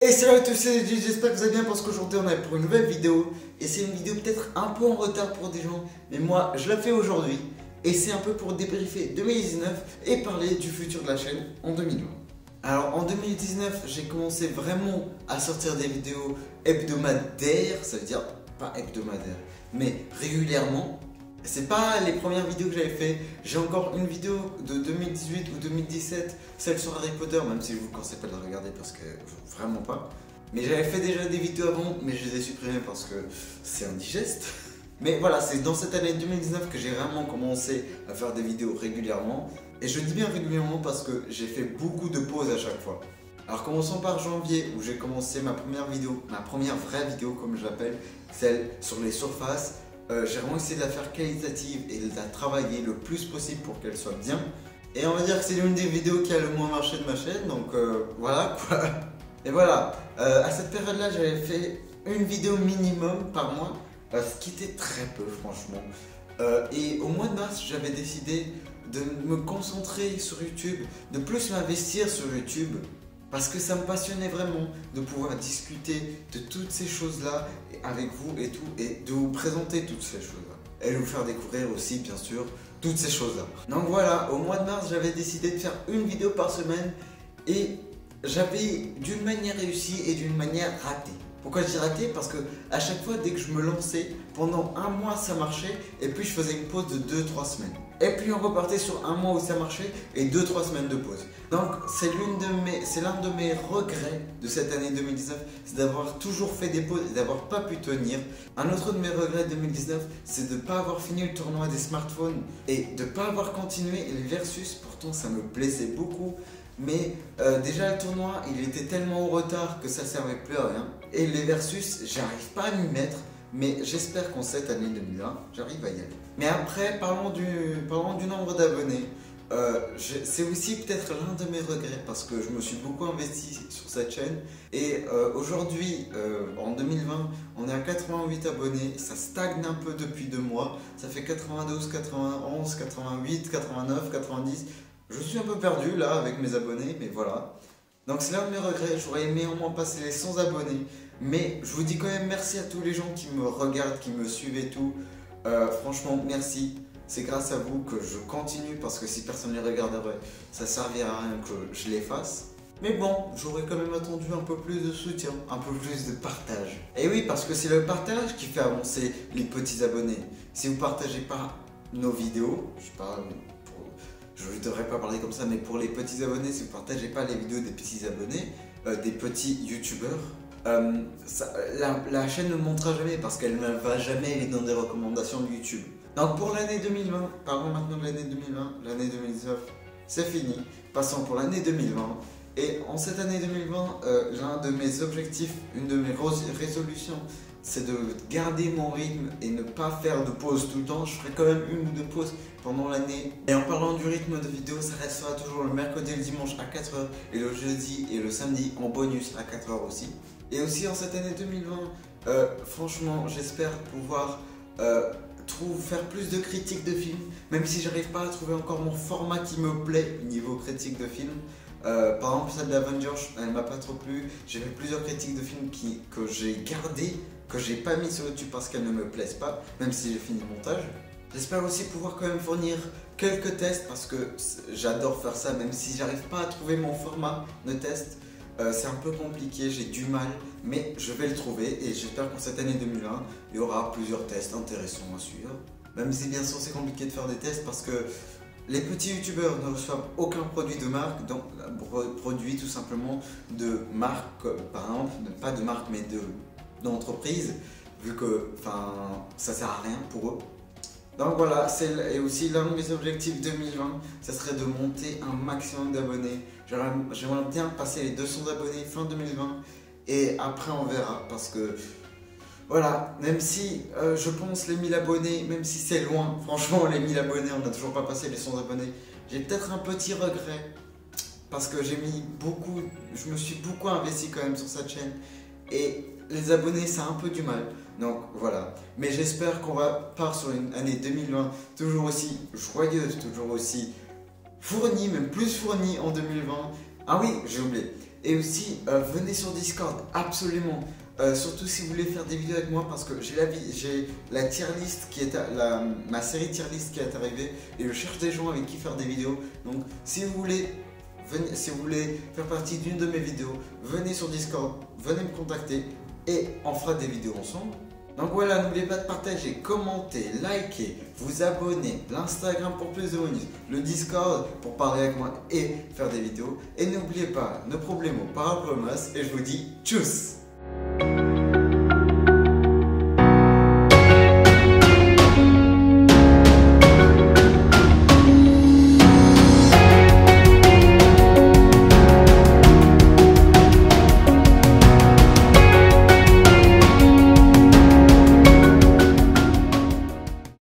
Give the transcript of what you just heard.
Et salut à tous, c'est Gigi, j'espère que vous allez bien parce qu'aujourd'hui on est pour une nouvelle vidéo. Et c'est une vidéo peut-être un peu en retard pour des gens, mais moi je la fais aujourd'hui. Et c'est un peu pour débriefer 2019 et parler du futur de la chaîne en 2020. Alors en 2019, j'ai commencé vraiment à sortir des vidéos hebdomadaires, ça veut dire pas hebdomadaire, mais régulièrement. C'est pas les premières vidéos que j'avais fait. J'ai encore une vidéo de 2018 ou 2017, celle sur Harry Potter, même si je vous conseille pas de la regarder parce que vraiment pas. Mais j'avais fait déjà des vidéos avant, mais je les ai supprimées parce que c'est indigeste. Mais voilà, c'est dans cette année 2019 que j'ai vraiment commencé à faire des vidéos régulièrement. Et je dis bien régulièrement parce que j'ai fait beaucoup de pauses à chaque fois. Alors commençons par janvier où j'ai commencé ma première vidéo, ma première vraie vidéo comme je l'appelle, celle sur les surfaces. J'ai vraiment essayé de la faire qualitative et de la travailler le plus possible pour qu'elle soit bien. Et on va dire que c'est l'une des vidéos qui a le moins marché de ma chaîne, donc voilà quoi. Et voilà, à cette période-là, j'avais fait une vidéo minimum par mois, ce qui était très peu franchement. Et au mois de mars, j'avais décidé de me concentrer sur YouTube, de plus m'investir sur YouTube. Parce que ça me passionnait vraiment de pouvoir discuter de toutes ces choses-là avec vous et tout, et de vous présenter toutes ces choses-là. Et de vous faire découvrir aussi, bien sûr, toutes ces choses-là. Donc voilà, au mois de mars, j'avais décidé de faire une vidéo par semaine et j'avais d'une manière réussie et d'une manière ratée. Pourquoi je dis raté? Parce que à chaque fois, dès que je me lançais, pendant un mois ça marchait et puis je faisais une pause de 2-3 semaines. Et puis on repartait sur un mois où ça marchait et 2-3 semaines de pause. Donc c'est l'un de mes regrets de cette année 2019, c'est d'avoir toujours fait des pauses et d'avoir pas pu tenir. Un autre de mes regrets 2019, c'est de ne pas avoir fini le tournoi des smartphones et de ne pas avoir continué les versus. Pourtant ça me plaisait beaucoup. Mais déjà le tournoi il était tellement en retard que ça servait plus à rien. Et les versus j'arrive pas à m'y mettre. Mais j'espère qu'en cette année 2020 j'arrive à y aller. Mais après parlons du nombre d'abonnés. C'est aussi peut-être l'un de mes regrets parce que je me suis beaucoup investi sur cette chaîne. Et aujourd'hui en 2020 on est à 88 abonnés. Ça stagne un peu depuis 2 mois. Ça fait 92, 91, 88, 89, 90. Je suis un peu perdu là avec mes abonnés, mais voilà. Donc c'est l'un de mes regrets, j'aurais aimé au moins passer les 100 abonnés. Mais je vous dis quand même merci à tous les gens qui me regardent, qui me suivent et tout. Franchement, merci. C'est grâce à vous que je continue parce que si personne ne les regarderait, ça servirait à rien que je les fasse. Mais bon, j'aurais quand même attendu un peu plus de soutien, un peu plus de partage. Et oui, parce que c'est le partage qui fait avancer les petits abonnés. Si vous ne partagez pas nos vidéos, je parle... Je ne devrais pas parler comme ça, mais pour les petits abonnés, si vous ne partagez pas les vidéos des petits abonnés, des petits youtubeurs, la chaîne ne montera jamais parce qu'elle ne va jamais aller dans des recommandations de YouTube. Donc pour l'année 2020, parlons maintenant de l'année 2020, l'année 2019, c'est fini. Passons pour l'année 2020. Et en cette année 2020, l'un de mes objectifs, une de mes résolutions, c'est de garder mon rythme et ne pas faire de pause tout le temps. Je ferai quand même une ou deux pauses pendant l'année. Et en parlant du rythme de vidéo, ça restera toujours le mercredi et le dimanche à 4h et le jeudi et le samedi en bonus à 4h aussi. Et aussi en cette année 2020, franchement, j'espère pouvoir faire plus de critiques de films, même si j'arrive pas à trouver encore mon format qui me plaît niveau critique de films. Par exemple, celle d'Avengers, elle m'a pas trop plu. J'ai fait plusieurs critiques de films que j'ai gardées, que j'ai pas mis sur YouTube parce qu'elles ne me plaisent pas, même si j'ai fini le montage. J'espère aussi pouvoir quand même fournir quelques tests parce que j'adore faire ça, même si j'arrive pas à trouver mon format de test. C'est un peu compliqué, j'ai du mal, mais je vais le trouver et j'espère qu'en cette année 2020, il y aura plusieurs tests intéressants à suivre. Même si bien sûr c'est compliqué de faire des tests parce que les petits youtubeurs ne reçoivent aucun produit de marque, donc produit tout simplement de marque, par exemple, pas de marque mais d'entreprise, vu que ça sert à rien pour eux. Donc voilà, et aussi l'un de mes objectifs 2020, ça serait de monter un maximum d'abonnés. J'aimerais bien passer les 200 abonnés fin 2020 et après on verra parce que voilà, même si je pense les 1000 abonnés, même si c'est loin, franchement les 1000 abonnés, on n'a toujours pas passé les 100 abonnés, j'ai peut-être un petit regret parce que je me suis beaucoup investi quand même sur cette chaîne et les abonnés ça a un peu du mal. Donc voilà, mais j'espère qu'on va partir sur une année 2020 toujours aussi joyeuse, toujours aussi fournie, même plus fournie en 2020. Ah oui, j'ai oublié. Et aussi, venez sur Discord, absolument. Surtout si vous voulez faire des vidéos avec moi, parce que j'ai la tier list qui est ma série tier list qui est arrivée et je cherche des gens avec qui faire des vidéos. Donc si vous voulez faire partie d'une de mes vidéos, venez sur Discord, venez me contacter et on fera des vidéos ensemble. Donc voilà, n'oubliez pas de partager, commenter, liker, vous abonner, l'Instagram pour plus de bonus, le Discord pour parler avec moi et faire des vidéos. Et n'oubliez pas, nos problèmes par Promas, et je vous dis tchuss.